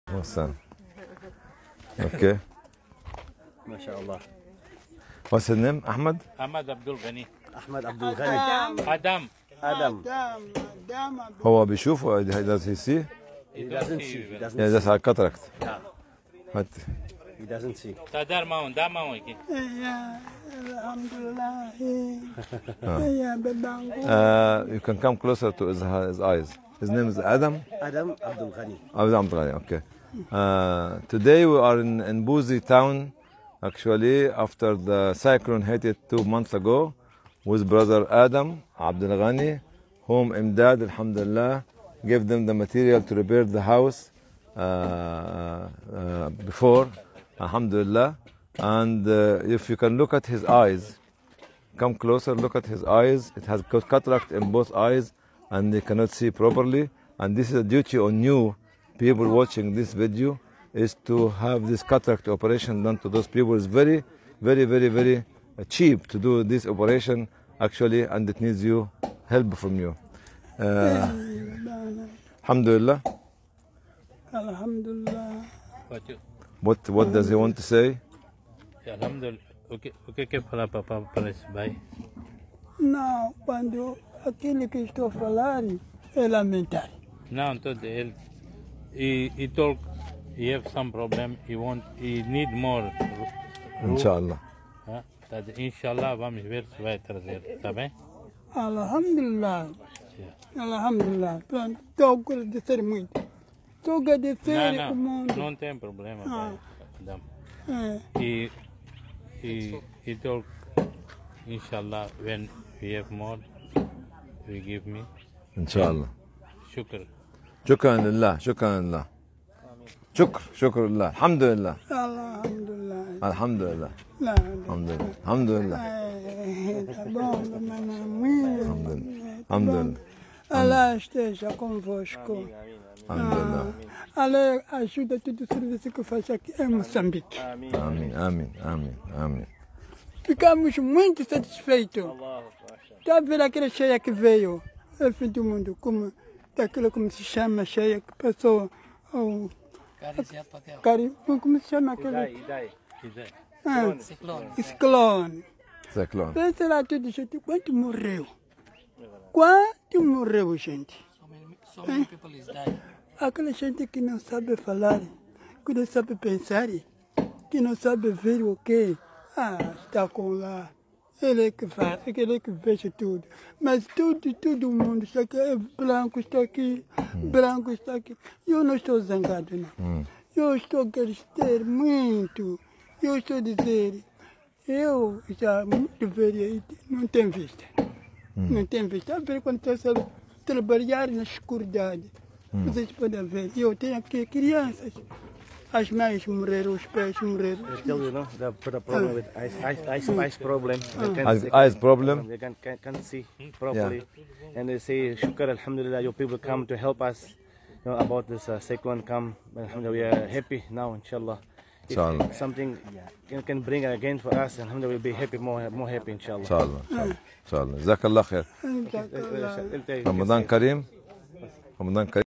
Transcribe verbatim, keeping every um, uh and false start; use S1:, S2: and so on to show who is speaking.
S1: Awesome. Okay.
S2: MashaAllah.
S1: What's his name? Ahmed?
S3: Ahmed Abdul Ghani.
S2: Ahmed Abdul Ghani.
S3: Adam.
S2: Adam.
S1: هو بيشوف or does he see?
S2: He doesn't see. He doesn't
S1: Yeah, that's a cataract.
S2: Yeah.
S1: What?
S2: He doesn't see.
S3: Tadar maun, da maun iki.
S4: Alhamdulillah.
S1: Uh, you can come closer to his, his eyes. His name is Adam?
S2: Adam Abdul Ghani.
S1: Adam Abdul Ghani, okay. Uh, today we are in, in Buzi town, actually, after the cyclone hit it two months ago, with brother Adam Abdul Ghani, whom Imdad, alhamdulillah, gave them the material to repair the house uh, uh, before, alhamdulillah. And uh, if you can look at his eyes, come closer, look at his eyes. It has got cataract in both eyes and they cannot see properly. And this is a duty on you, people watching this video, is to have this cataract operation done to those people. It's very, very, very, very uh, cheap to do this operation, actually, and it needs you help from you. Uh, Alhamdulillah.
S4: Alhamdulillah.
S3: What you?
S1: What, what does he want to say?
S3: Alhamdulillah. Okay, okay, que falar para para esse pai?
S4: Não, quando aquilo que estou a falar é lamentável.
S3: Não, todo ele. He he told he have some problem. He want he need more.
S1: Inshallah.
S3: Tá? Inshallah vamos ver se vai trazer, tá bem?
S4: Alhamdulillah. Alhamdulillah. Pronto, estou a agradecer muito. Estou a agradecer
S3: Não,
S4: o mundo.
S3: não, não tem problema,
S4: Ah.
S3: Adam.
S4: É.
S3: He he he told inshallah when we have more, we give me.
S1: Inshallah.
S3: Shukr.
S1: شكرا لله شكرا لله شكر شكر لله الحمد لله
S4: Alhamdulillah.
S1: الحمد لله
S4: Lá,
S1: الحمد لله الحمد لله
S4: é, tá bom, mamãe, muito.
S1: الحمد لله
S4: Allah esteja convosco.
S1: الحمد لله
S4: Allah ajuda todo o serviço que faz aqui em Moçambique.
S1: آمين آمين آمين آمين
S4: Ficamos muito satisfeitos. Está a ver aquela cheia que veio ao fim do mundo, como daquilo como se chama, cheia que passou ao. Cari, como se chama aquele?
S2: Idai.
S4: Ah, ciclone.
S1: سيكلون
S4: Pensa lá tudo, gente, quanto morreu? Quanto morreu, gente?
S5: So many people is dying.
S4: Aquela gente que não sabe falar, que não sabe pensar, que não sabe ver o quê? Ah, está com lá. Ele é que faz, ele é que veja tudo. Mas tudo, todo mundo está aqui, é branco está aqui, branco está aqui. Eu não estou zangado, não. Eu estou a agradecer muito. Eu estou a dizer, eu já muito velho, não tenho vista. Não tenho vista. A ver quando está a trabalhar na escuridade. Vocês podem ver, eu tenho aqui crianças. As mães morreram, os pais morreram.
S2: They tell you, no, the, the problem with eyes, eyes, eyes, eyes problem. They can't,
S1: eyes,
S2: they
S1: eyes
S2: can't-
S1: problem
S2: They can't, can't, can't see properly, and they say, "Shukr, Alhamdulillah, your people come to help us, you know, about this uh, cyclone come. Alhamdulillah, we are happy now, inshallah. If
S1: Inshallah.
S2: something can, can bring again for us, Alhamdulillah, we'll be happy, more, more happy, inshallah."
S1: إن شاء الله إن شاء الله إن شاء الله جزاك الله خير
S2: They'll tell you-
S1: رمضان كريم رمضان كريم